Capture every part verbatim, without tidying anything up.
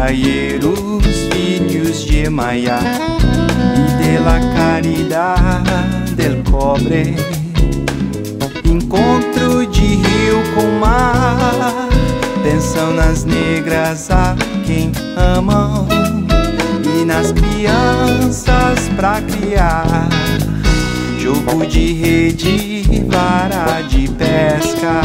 praieros, filhos de Maya, e de la caridade del cobre. Encontro de rio com mar, pensam nas negras a quem amam e nas crianças pra criar. Jogo de rede, vara de pesca.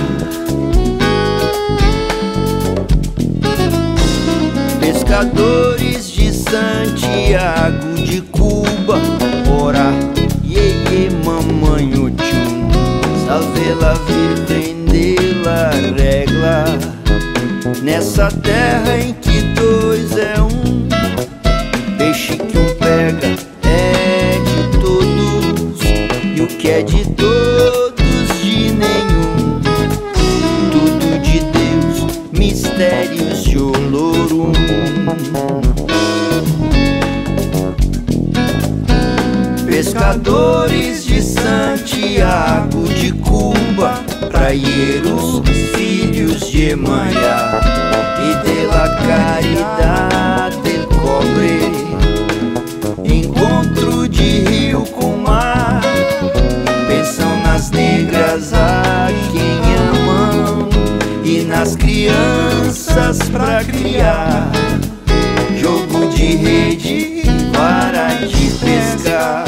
Pescadores de Santiago de Cuba, ora, iê, iê, mamãe, o tchum, salve la virgem de la regla. Nessa terra em que dois é um, peixe que um pega é de todos, e o que é de todos de nenhum. Tudo de Deus, mistérios de Olorum. Pescadores de Santiago de Cuba, praieros, filhos de Maya, e de la caridade del cobre. Encontro de rio com mar, pensam nas negras a quem amam e nas crianças pra criar. Jogo de rede, vara de pescar.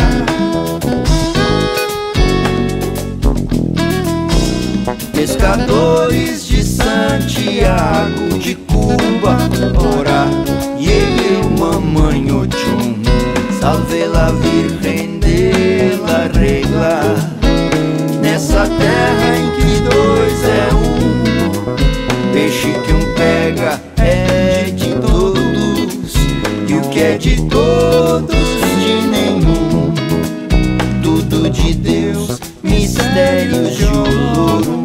Pescadores de Santiago de Cuba, ora, iê, iê, mamãe, o tchum, salve la virgem de la regla. Nessa terra em que dois é um, peixe que um pega é de todos, e o que é de todos de nenhum. Tudo de Deus, mistérios de Olorum.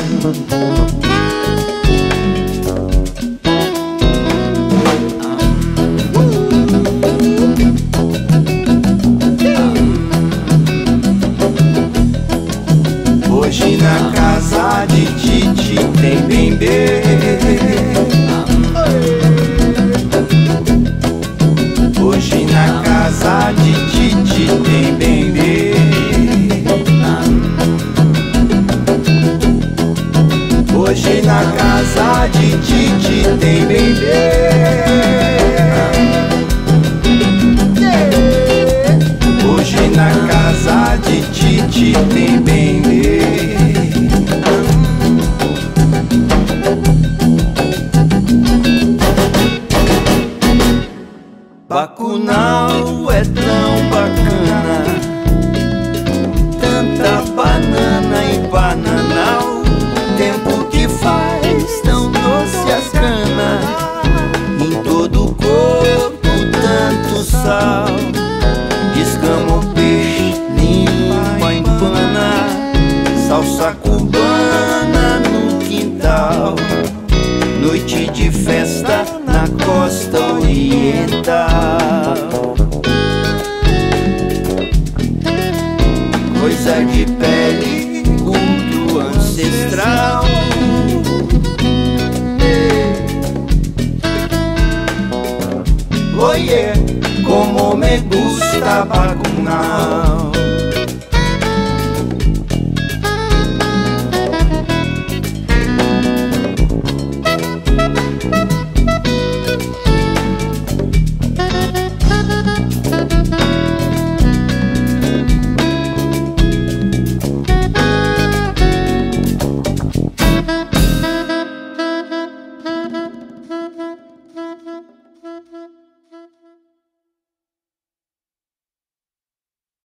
Hoje na casa de Titi tem bembê. Hoje na casa de Titi tem bembê. Hoje na casa de Titi tem bebê. Hoje na casa de Titi tem bebê. Bacunau é tão bacana, tanta banana e bananal. Tempo que faz tão doce as canas, em todo o corpo tanto sal. Escama o peixe, limpa, empana, salsa cubana no quintal. Noite de festa na costa oriental. Coisa de pele, culto ancestral. Oye, como me gusta Bacunau.